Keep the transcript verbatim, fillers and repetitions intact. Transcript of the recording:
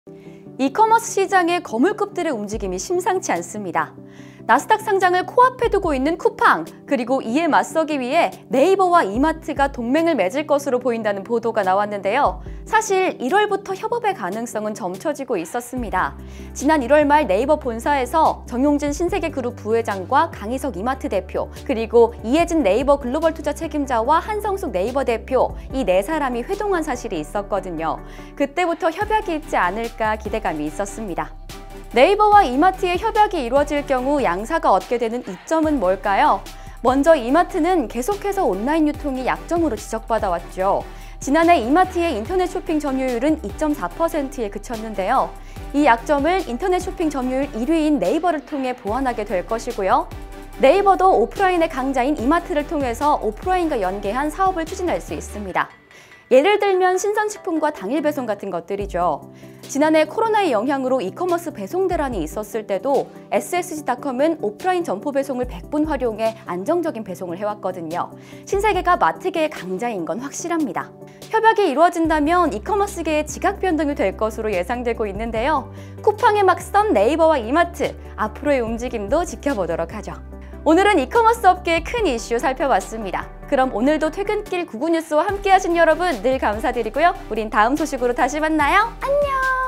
이커머스 시장의 거물급들의 움직임이 심상치 않습니다. 나스닥 상장을 코앞에 두고 있는 쿠팡, 그리고 이에 맞서기 위해 네이버와 이마트가 동맹을 맺을 것으로 보인다는 보도가 나왔는데요. 사실 일월부터 협업의 가능성은 점쳐지고 있었습니다. 지난 일월 말 네이버 본사에서 정용진 신세계그룹 부회장과 강희석 이마트 대표, 그리고 이혜진 네이버 글로벌 투자 책임자와 한성숙 네이버 대표, 이 네 사람이 회동한 사실이 있었거든요. 그때부터 협약이 있지 않을까 기대감이 있었습니다. 네이버와 이마트의 협약이 이루어질 경우 양사가 얻게 되는 이점은 뭘까요? 먼저 이마트는 계속해서 온라인 유통이 약점으로 지적받아왔죠. 지난해 이마트의 인터넷 쇼핑 점유율은 이 점 사 퍼센트에 그쳤는데요. 이 약점을 인터넷 쇼핑 점유율 일 위인 네이버를 통해 보완하게 될 것이고요. 네이버도 오프라인의 강자인 이마트를 통해서 오프라인과 연계한 사업을 추진할 수 있습니다. 예를 들면 신선식품과 당일 배송 같은 것들이죠. 지난해 코로나의 영향으로 이커머스 배송 대란이 있었을 때도 에스에스지닷컴은 오프라인 점포 배송을 백 분 활용해 안정적인 배송을 해왔거든요. 신세계가 마트계의 강자인 건 확실합니다. 협약이 이루어진다면 이커머스계의 지각 변동이 될 것으로 예상되고 있는데요. 쿠팡에 맞선 네이버와 이마트, 앞으로의 움직임도 지켜보도록 하죠. 오늘은 이커머스 업계의 큰 이슈 살펴봤습니다. 그럼 오늘도 퇴근길 구구 뉴스와 함께 하신 여러분 늘 감사드리고요. 우린 다음 소식으로 다시 만나요. 안녕!